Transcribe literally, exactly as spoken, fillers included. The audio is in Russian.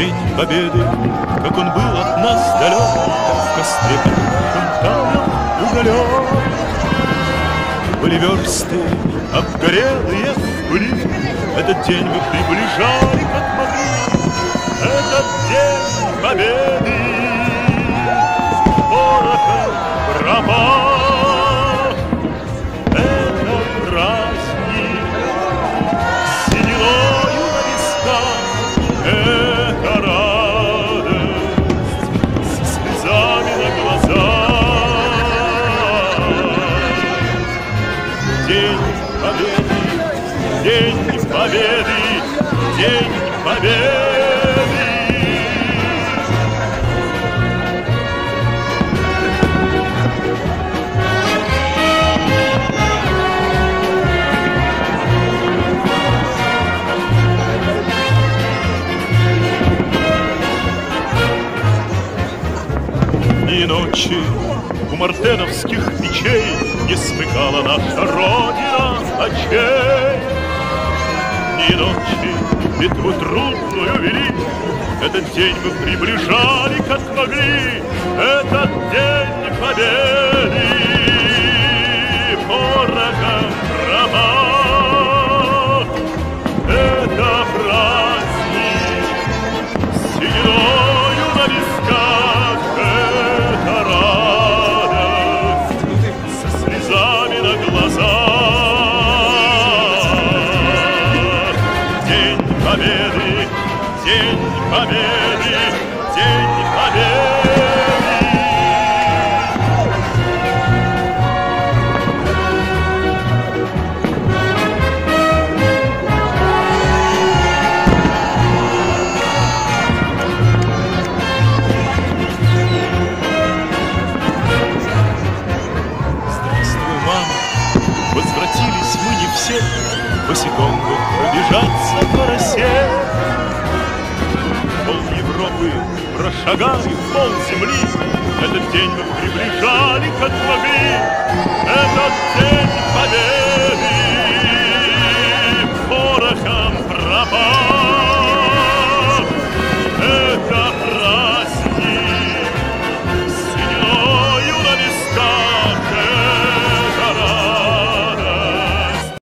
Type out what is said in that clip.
День Победы, как он был от нас далек, в костре потухшем таял уголек. Были версты обгорелые в пыли, этот день мы приближали, как могли. Этот день Победы порохом пропах. Это праздник сединою на висках, это радость со слезами на глазах. День Победы, День Победы, День Победы. И ночи у мартеновских печей не смыкала наша Родина очей. И ночи битву трудную вели, этот день мы приближали, как могли. Этот день Победы порохом пропах. Это праздник сединою на висках, это радость со слезами на глазах. День Победы, День Победы, День Победы. Здравствуй, мама, возвратились мы не все, босиком бы пробежаться по росе. Пол Европы прошагали, пол земли, этот день мы приближали, как могли. Этот день Победы.